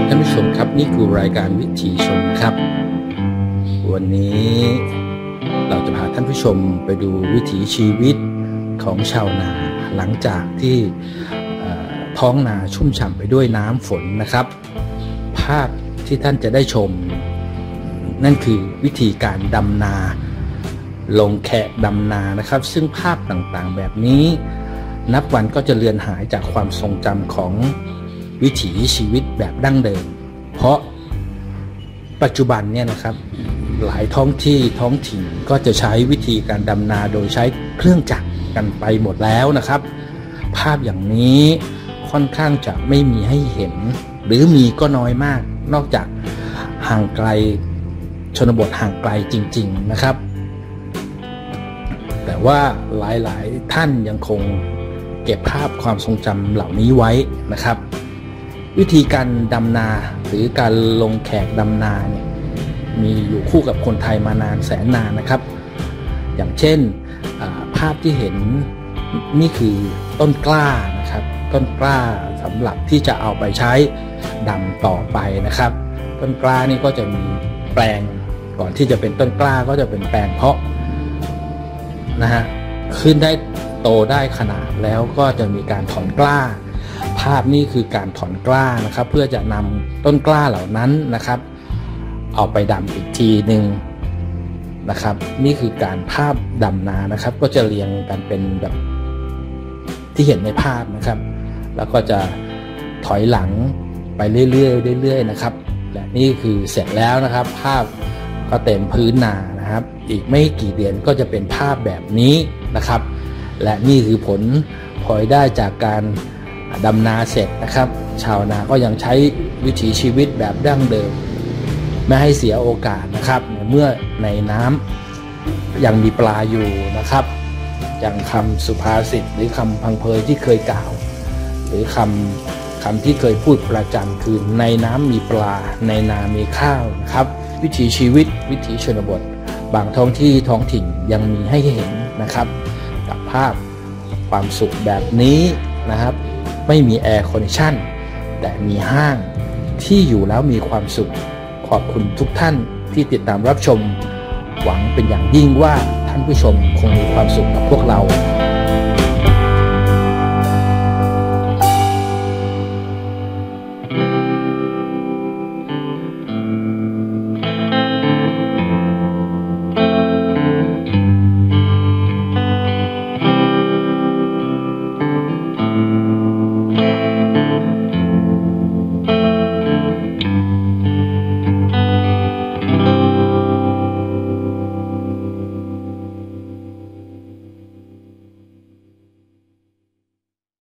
ท่านผู้ชมครับนี่คือรายการวิถีชนครับวันนี้เราจะพาท่านผู้ชมไปดูวิถีชีวิตของชาวนาหลังจากที่ท้องนาชุ่มฉ่ำไปด้วยน้ำฝนนะครับภาพที่ท่านจะได้ชมนั่นคือวิธีการดำนาลงแขกดำนานะครับซึ่งภาพต่างๆแบบนี้นับวันก็จะเลือนหายจากความทรงจำของวิถีชีวิตแบบดั้งเดิมเพราะปัจจุบันเนี่ยนะครับหลายท้องที่ท้องถิ่นก็จะใช้วิธีการดำนาโดยใช้เครื่องจักรกันไปหมดแล้วนะครับภาพอย่างนี้ค่อนข้างจะไม่มีให้เห็นหรือมีก็น้อยมากนอกจากห่างไกลชนบทห่างไกลจริงๆนะครับแต่ว่าหลายๆท่านยังคงเก็บภาพความทรงจำเหล่านี้ไว้นะครับวิธีการดำนาหรือการลงแขกดำนาเนี่ยมีอยู่คู่กับคนไทยมานานแสนนานนะครับอย่างเช่นภาพที่เห็นนี่คือต้นกล้านะครับต้นกล้าสำหรับที่จะเอาไปใช้ดำต่อไปนะครับต้นกล้านี่ก็จะมีแปลงก่อนที่จะเป็นต้นกล้าก็จะเป็นแปลงเพาะนะฮะขึ้นได้โตได้ขนาดแล้วก็จะมีการถอนกล้าภาพนี้คือการถอนกล้านะครับเพื่อจะนำต้นกล้าเหล่านั้นนะครับเอาไปดำอีกทีหนึ่งนะครับนี่คือการภาพดำนานะครับก็จะเรียงกันเป็นแบบที่เห็นในภาพนะครับแล้วก็จะถอยหลังไปเรื่อยๆนะครับและนี่คือเสร็จแล้วนะครับภาพก็เต็มพื้นนานะครับอีกไม่กี่เดือนก็จะเป็นภาพแบบนี้นะครับและนี่คือผลพลอยได้จากการดำนาเสร็จนะครับชาวนาก็ยังใช้วิถีชีวิตแบบดั้งเดิมไม่ให้เสียโอกาสนะครับเมื่อในน้ำยังมีปลาอยู่นะครับอย่างคำสุภาษิตหรือคำพังเพยที่เคยกล่าวหรือคำที่เคยพูดประจำคือในน้ำมีปลาในนามีข้าวนะครับวิถีชีวิตวิถีชนบทบางท้องที่ท้องถิ่นยังมีให้เห็นนะครับกับภาพความสุขแบบนี้นะครับไม่มีแอร์คอนดิชั่นแต่มีห้างที่อยู่แล้วมีความสุขขอบคุณทุกท่านที่ติดตามรับชมหวังเป็นอย่างยิ่งว่าท่านผู้ชมคงมีความสุขกับพวกเรา